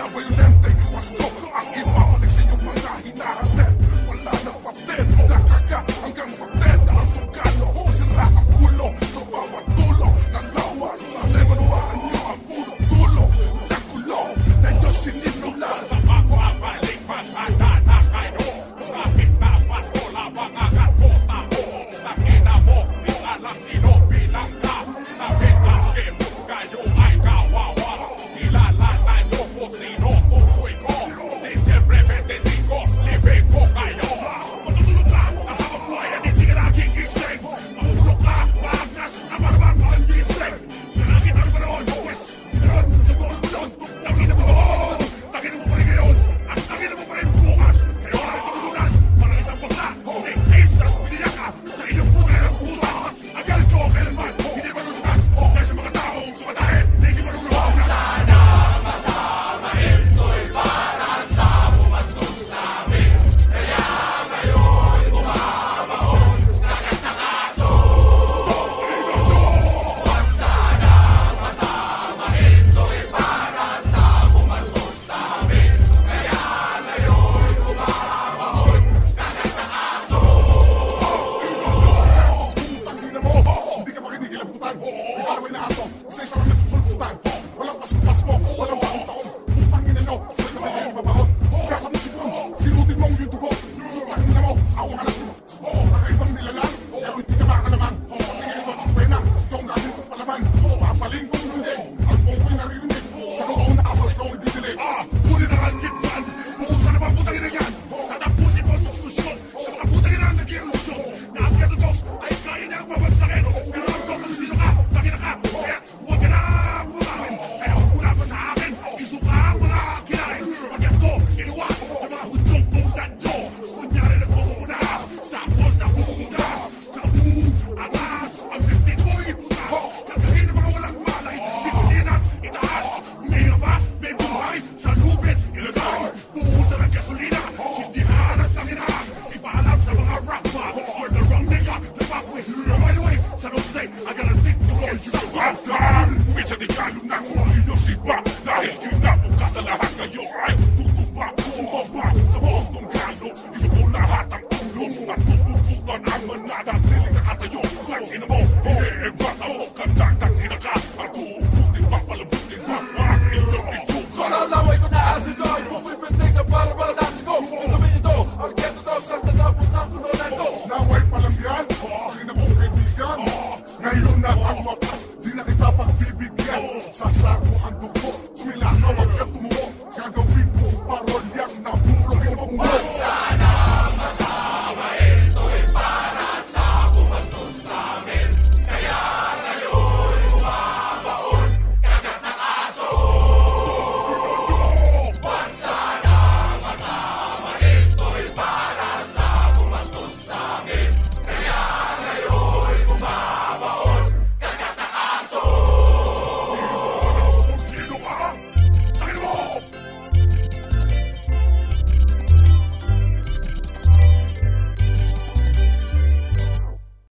kaya violente. Pasto ang ibabalik sa inyong mga hinahatid. Wala nang patid, nakaga hanggang patid. Ang tugalo, sira ang ulo sa bawat dulo ng lawas. Sa lemanawaan nyo ang puro dulo ng gulo na Diyos sinimula. Sa pagwabalik pasada na kayo, bakit napas ko labang agad po tao? Nakina mo, di alam sino bilang ka. Nakita mo kayo ay kawawa. Kilala na nyo kung sino tukoy ko. Di siyempre 25, libig ko kayo. Matutulog ka, kasama buhay at hindi ka naging gising. Mahulog ka, maagnas, na marmar mo ang gising. Nalakit ang panahon, yes, kailangan mo sa buwan mo yun. Tangin mo doon, tangin mo pa rin ngayon, at tangin mo pa rin bukas. Kaya wala ito matunas, parang isang bakla. Hindi, ayos na piniyak ka sa iyong puta ng puta. Ang galit ko kailanman, hindi matututas. Dahil sa mga taong sumatahin, na hindi marunong. Sana masamahin to'y para sa bumastos namin. Kaya ngayon bumabaon, kagat ng aso. Huwag sana masamahin to'y para sa bumastos namin. Kaya ngayon bumabaon, kagat ng aso. Tangina mo, hindi ka makinikilabutan. Ikaw na may naaso, sa isang nagsusulputan. Walang pasko, walang bagong taon. Putangina nyo, sabay-sabay kayo ibabaon. Kasa mo siguro, sinutin mo ang YouTube mo. Tangina mo, ako ka na sino. Nakaibang nilalang, kaya hindi ka makakalaman. Kasi ngayon sa pena, ikaw ang galing kong palaman. Papaling kong hindi, ang kong ko'y naririnig. Sa noong naaso, ikaw ang didilig. Kunin ang hangitman, bukusan naman putangina yan. Tatapusin mo ang diskusyon sa mga putangina ang nag-iilusyon. Na ang katutos ay kaya niya ang babagsakin. Pero ang kong kung sino ka, tangina ka. Kaya huwag ka na bumamin. Kaya wala pa sa akin, isuka ang mga kinain. Pagyan ko, ginawa ng mga hudyong tulad nyo. Kunyari nagpumuna, tapos napuputas. Kamu, angas, ang sintin mo iputas. Kagahin ng mga walang malay, bipunin at itaas. Umihinga pa, may buhay, sa lupit, ilagay. Puhusan ang gasolina, sindihan at tanginahan. Ipaalam sa mga rock mob, you're the wrong nigga to fuck with. By the way, San Jose, I gotta stick to all you Pagkaan, minsan di kalo na kung inyong sipa. Dahil kinabukas sa lahat kayo ay tutupa. Sumaba sa buong tunggalo, ito po lahat ang ulo. At tutututan ang manada, siling nakatayo. Tangina mo, iniibasa mo, kandang-tangina ka. At uuputin pa, palabutin pa, ang inyong ituka. Malalaway ko na asidoy, pumipintig na para natin ko. Ituloy ito, ang keto daw sa tatapos ng ulo na ito. Naway pa lang yan, akin akong kaibigan. Ngayon na ang wakas, di na kita pagbibigyan. Sa sako ang dugo, tumila ka, wag ka tumuo. Gagawa